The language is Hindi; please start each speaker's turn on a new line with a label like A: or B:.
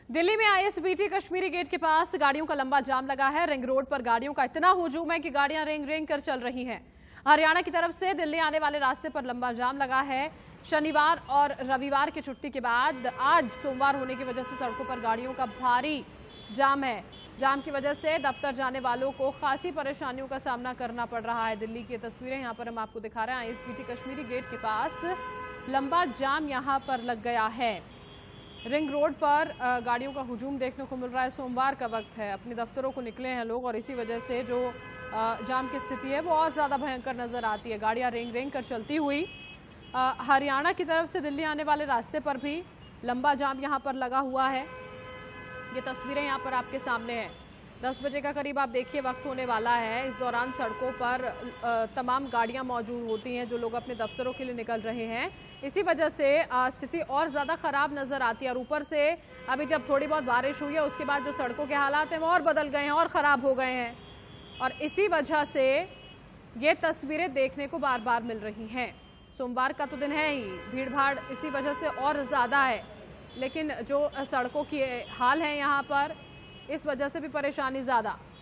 A: दिल्ली में आईएसबीटी कश्मीरी गेट के पास गाड़ियों का लंबा जाम लगा है। रिंग रोड पर गाड़ियों का इतना हुजूम है कि गाड़ियां रेंग रेंग कर चल रही हैं। हरियाणा की तरफ से दिल्ली आने वाले रास्ते पर लंबा जाम लगा है। शनिवार और रविवार की छुट्टी के बाद आज सोमवार होने की वजह से सड़कों पर गाड़ियों का भारी जाम है। जाम की वजह से दफ्तर जाने वालों को खासी परेशानियों का सामना करना पड़ रहा है। दिल्ली की तस्वीरें यहां पर हम आपको दिखा रहे हैं। आईएसबीटी कश्मीरी गेट के पास लंबा जाम यहां पर लग गया है। रिंग रोड पर गाड़ियों का हुजूम देखने को मिल रहा है। सोमवार का वक्त है, अपने दफ्तरों को निकले हैं लोग और इसी वजह से जो जाम की स्थिति है वो और ज़्यादा भयंकर नजर आती है। गाड़ियां रेंग रेंग कर चलती हुई हरियाणा की तरफ से दिल्ली आने वाले रास्ते पर भी लंबा जाम यहां पर लगा हुआ है। ये तस्वीरें यहाँ पर आपके सामने हैं। 10 बजे का करीब आप देखिए वक्त होने वाला है। इस दौरान सड़कों पर तमाम गाड़ियां मौजूद होती हैं जो लोग अपने दफ्तरों के लिए निकल रहे हैं। इसी वजह से स्थिति और ज़्यादा ख़राब नज़र आती है और ऊपर से अभी जब थोड़ी बहुत बारिश हुई है उसके बाद जो सड़कों के हालात हैं वो और बदल गए हैं और ख़राब हो गए हैं और इसी वजह से ये तस्वीरें देखने को बार बार मिल रही हैं। सोमवार का तो दिन है ही, भीड़ भाड़ इसी वजह से और ज़्यादा है, लेकिन जो सड़कों की हाल है यहाँ पर इस वजह से भी परेशानी ज़्यादा।